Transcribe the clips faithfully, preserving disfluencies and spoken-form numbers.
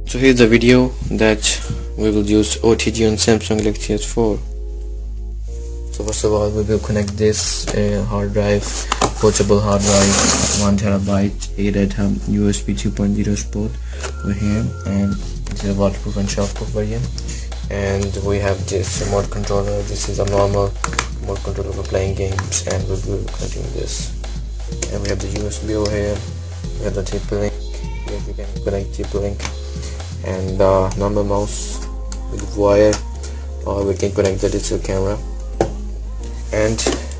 So here's the video that we will use O T G on Samsung Galaxy S four. So first of all, we will connect this uh, hard drive, portable hard drive, one terabyte, eight at home U S B two point oh port over here, and this is a waterproof and shockproof version. And we have this remote controller. This is a normal remote controller for playing games, and we'll be connecting this. And we have the U S B over here. We have the T P link. Here you can connect T P link, and the normal mouse with wire, or we can connect the digital camera. And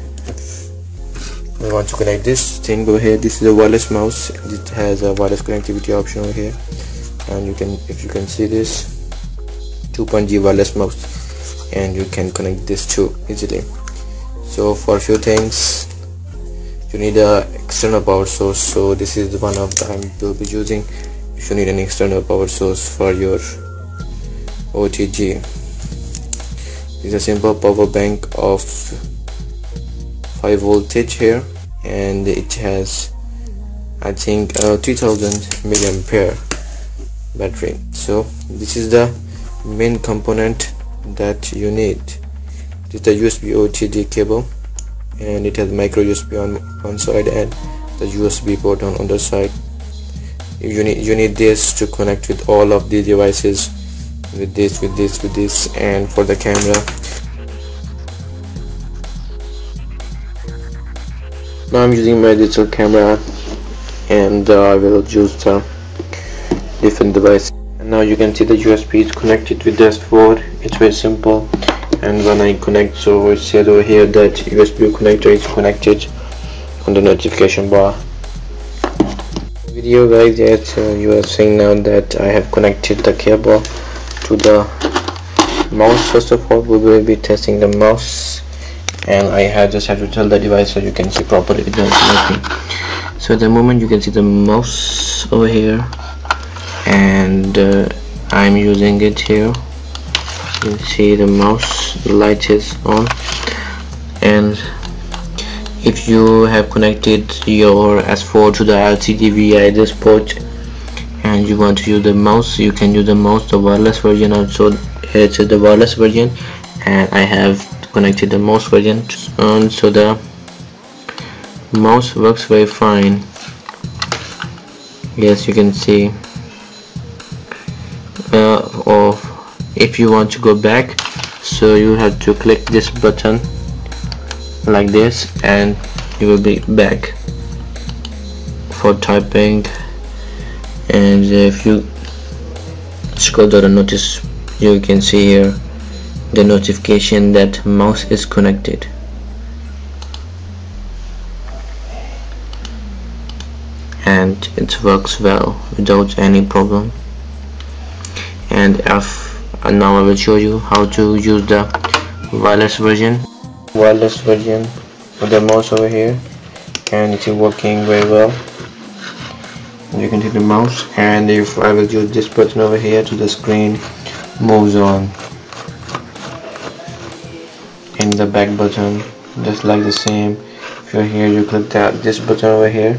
we want to connect this thing over here. This is a wireless mouse. It has a wireless connectivity option over here, and you can, if you can see this, two point oh wireless mouse, and you can connect this too easily. So for a few things you need a external power source, so this is the one of the I will be using. If you need an external power source for your O T G, it's a simple power bank of five voltage here, and it has, I think, uh, three thousand milliampere battery. So this is the main component that you need. It is the U S B O T G cable, and it has micro U S B on one side and the U S B port on other side. You need you need this to connect with all of the devices, with this, with this, with this, and for the camera. Now I'm using my digital camera, and uh, I will use the different device. And now you can see the U S B is connected with the S four. It's very simple. And when I connect, so it says over here that U S B connector is connected on the notification bar. Video guys, yes, uh, you are seeing now that I have connected the cable to the mouse. First of all, we will be testing the mouse, and I have just have to tell the device so you can see properly the connecting. So at the moment you can see the mouse over here, and uh, I'm using it here. You can see the mouse, the light is on. And if you have connected your S four to the L C D via this port, and you want to use the mouse, you can use the mouse, the wireless version. Also here it is the wireless version, and I have connected the mouse version on, so the mouse works very fine. Yes, you can see. Uh, or if you want to go back, so you have to click this button like this, and you will be back for typing. And if you scroll down the notice, you can see here the notification that mouse is connected. And it works well without any problem. And if and now I will show you how to use the wireless version wireless version with the mouse over here, and it is working very well. You can take the mouse, and if I will use this button over here, to the screen moves on in the back button, just like the same. If you're here, you click that this button over here,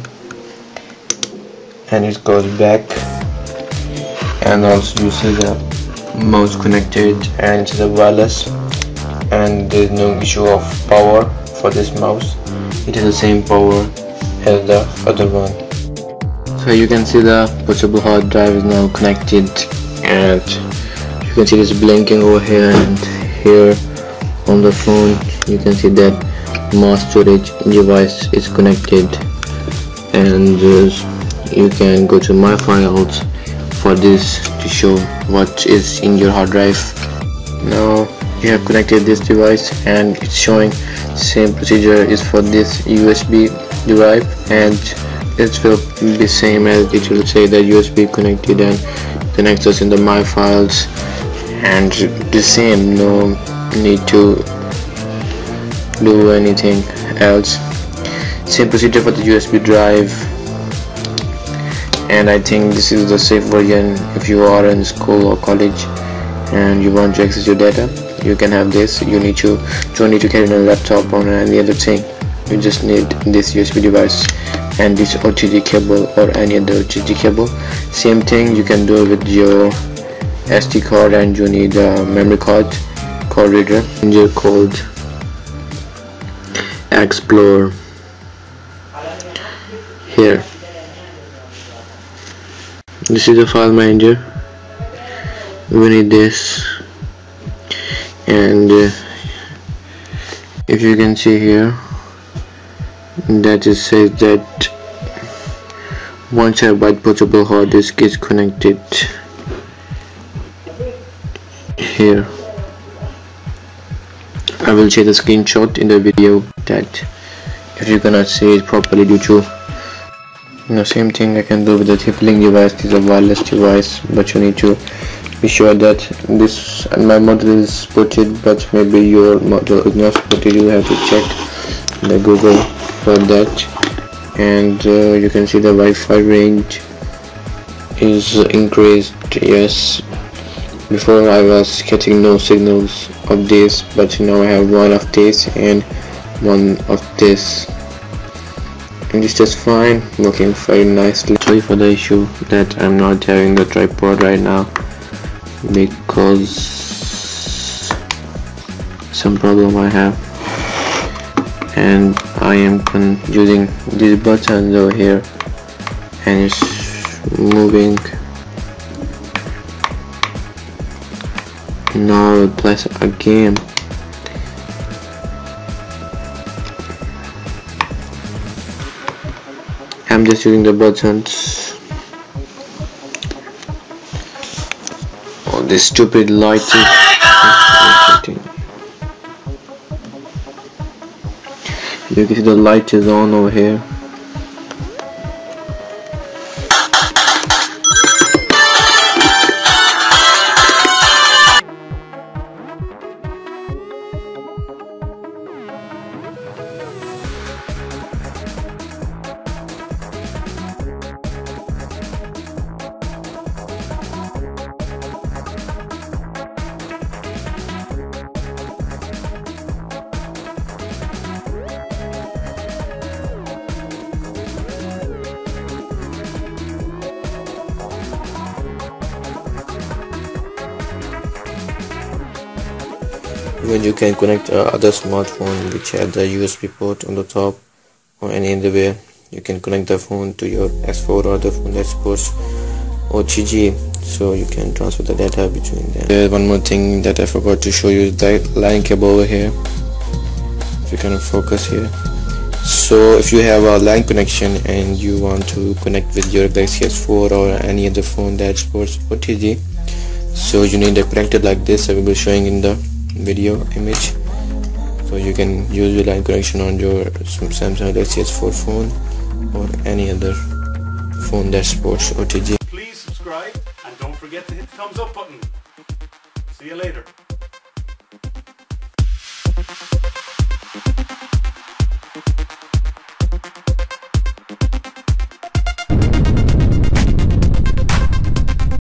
and it goes back. And also you see the mouse connected, and it's a wireless, and there's no issue of power for this mouse. It is the same power as the other one. So you can see the portable hard drive is now connected, and you can see this blinking over here, and here on the phone you can see that mass storage device is connected. And uh, you can go to my files for this to show what is in your hard drive. Now you have connected this device, and it's showing same procedure is for this U S B drive, and it will be same as it will say that U S B connected and then access in the my files, and the same, no need to do anything else. Same procedure for the U S B drive. And I think this is the safe version. If you are in school or college and you want to access your data, you can have this. You need to don't need to carry a laptop or any other thing. You just need this U S B device, and this O T G cable or any other O T G cable. Same thing you can do with your S D card, and you need a memory card card reader. You're called Explore here. This is the file manager. We need this, and uh, if you can see here, that it says that one terabyte portable hard disk is connected here. I will share the screenshot in the video that if you cannot see it properly due to you know same thing I can do with the T-Link device. This is a wireless device, but you need to be sure that this and my model is supported, but maybe your model is not supported. You have to check the Google for that. And uh, you can see the Wi-Fi range is increased. Yes, before I was getting no signals of this, but now I have one of this and one of this, and it's just fine, working very nicely. Sorry for the issue that I'm not having the tripod right now because some problem I have, and I am using these buttons over here and it's moving. Now I'll place a game. I'm just using the buttons. Oh, this stupid light is you can see the light is on over here. When you can connect uh, other smartphone which has the U S B port on the top or any other way, you can connect the phone to your S four or the phone that supports O T G, so you can transfer the data between them. There's one more thing that I forgot to show you, the line cable over here. If you can focus here. So if you have a LAN connection and you want to connect with your Galaxy S four or any other phone that supports O T G, so you need a connector like this. I will be showing in the video image, so you can use your line connection on your Samsung Galaxy S four phone or any other phone that supports O T G. Please subscribe and don't forget to hit the thumbs up button. See you later.